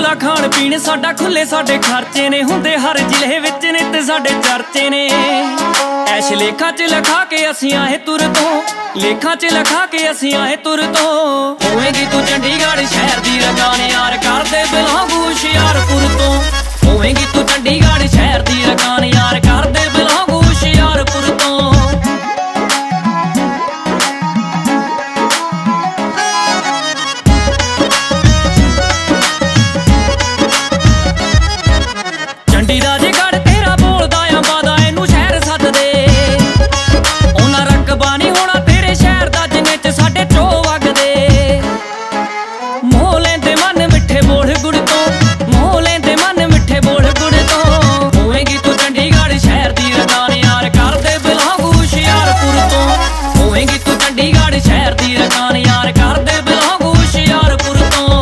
ਹੁੰਦਾ ਖਾਣ ਪੀਣ ਸਾਡਾ ਖੁੱਲੇ ਸਾਡੇ ਖਰਚੇ ਨੇ, ਹੁੰਦੇ ਹਰ ਜ਼ਿਲ੍ਹੇ ਵਿੱਚ ਨੇ ਤੇ ਸਾਡੇ ਚਰਚੇ ਨੇ। ਐਸ਼ ਲੇਖਾਂ 'ਚ ਲਿਖਾ ਕੇ ਅਸੀਂ ਆਏ ਤੁਰ ਤੋਂ, ਲੇਖਾਂ 'ਚ ਲਿਖਾ ਕੇ ਅਸੀਂ ਆਏ ਤੁਰ ਤੋਂ। ਹੋਵੇਂਗੀ ਤੂੰ ਚੰਡੀਗੜ੍ਹ ਸ਼ਹਿਰ ਦੀ ਰਕਾਨ ਯਾਰ, ਕਰਦੇ ਬਿਲੋਂਗ ਹੁਸ਼ਿਆਰਪੁਰ ਤੋਂ। ਹੋਵੇਂਗੀ ਤੂੰ ਚੰਡੀਗੜ੍ਹ ਸ਼ਹਿਰ ਦੀ ਰਕਾਨ ਯਾਰ, ਕਰਦੇ ਬਿਲੋਂਗ ਹੁਸ਼ਿਆਰਪੁਰ ਤੋਂ। ਚੰਡੀ ਰਾਜਗੜ੍ਹ ਤੇਰਾ ਬੋਲਦਾ ਅੰਬਾਦਾ, ਇਹਨੂੰ ਸ਼ਹਿਰ ਸੱਦਦੇ। ਉਹਨਾਂ ਰਕਬਾ ਨਹੀਂ ਹੋਣਾ ਤੇਰੇ ਸ਼ਹਿਰ ਦਾ ਜਿੰਨੇ 'ਚ ਸਾਡੇ ਚੋ ਵਗਦੇ। ਮੋਹ ਲੈਂਦੇ ਮਨ ਮਿੱਠੇ ਬੋਲ ਗੁੜ ਤੋਂ, ਮੋਹ ਲੈਂਦੇ ਮਨ ਮਿੱਠੇ ਬੋਲ ਗੁੜ ਤੋਂ। ਹੋਵੇਂਗੀ ਤੂੰ ਚੰਡੀਗੜ੍ਹ ਸ਼ਹਿਰ ਦੀ ਰਕਾਨ ਯਾਰ, ਕਰਦੇ ਬਿਲੋਂਗ ਹੁਸ਼ਿਆਰਪੁਰ ਤੋਂ। ਹੋਵੇਂਗੀ ਤੂੰ ਚੰਡੀਗੜ੍ਹ ਸ਼ਹਿਰ ਦੀ ਰਕਾਨ ਯਾਰ, ਕਰਦੇ ਬਿਲੋਂਗ ਹੁਸ਼ਿਆਰਪੁਰ ਤੋਂ।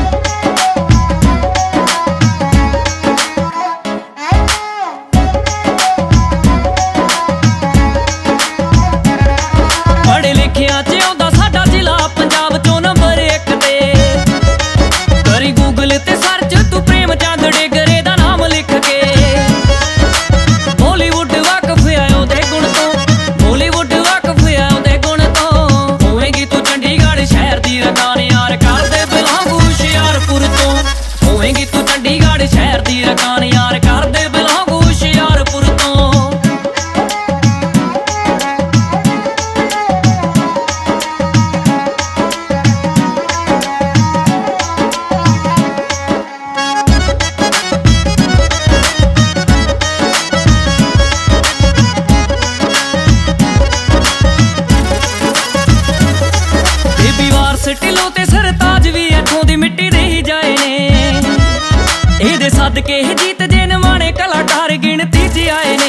ਪੜ੍ਹੇ ਲਿਖਿਆਂ 'ਚ ਆਉਂਦਾ ਸਾਡਾ ਜ਼ਿਲ੍ਹਾ ਪੰਜਾਬ 'ਚੋਂ ਨੰਬਰ 1 ਤੇ। ਕਰੀ ਗੂਗਲ ਤੇ ਸਰਚ ਤੂੰ ਪ੍ਰੇਮ ਚੰਦ ਡੇਗਰੇ ਦਾ ਨਾਮ ਲਿਖ ਕੇ। ਬਾਲੀਵੁੱਡ ਵਾਕਫ ਆ ਉਹਦੇ ਗੁਣ ਤੋਂ, ਬਾਲੀਵੁੱਡ ਵਾਕਫ ਆ ਉਹਦੇ ਗੁਣ ਤੋਂ। ਹੋਵੇਂਗੀ ਤੂੰ ਚੰਡੀਗੜ੍ਹ ਸ਼ਹਿਰ ਦੀ ਰਕਾਨ ਯਾਰ, ਕਰਦੇ ਬਿਲੋਂਗ ਹੁਸ਼ਿਆਰਪੁਰ ਤੋਂ। ਹੋਵੇਂਗੀ ਤੂੰ ਚੰਡੀਗੜ੍ਹ ਸ਼ਹਿਰ ਦੀ ਰਕਾਨ ਯਾਰ, ਕਰਦੇ ਬਿਲੋਂਗ ਹੁਸ਼ਿਆਰਪੁਰ ਤੋਂ। ਢਿੱਲੋਂ ਤੇ ਸਰਤਾਜ ਵੀ ਇੱਥੋਂ ਦੀ ਮਿੱਟੀ ਦੇ ਹੀ ਜਾਏ ਨੇ। ਇਹਦੇ ਸਦਕੇ ਜੀਤ ਜੇ ਨਵਾਣੇ ਕਲਾਕਾਰ ਗਿਣਤੀ 'ਚ ਆਏ ਨੇ।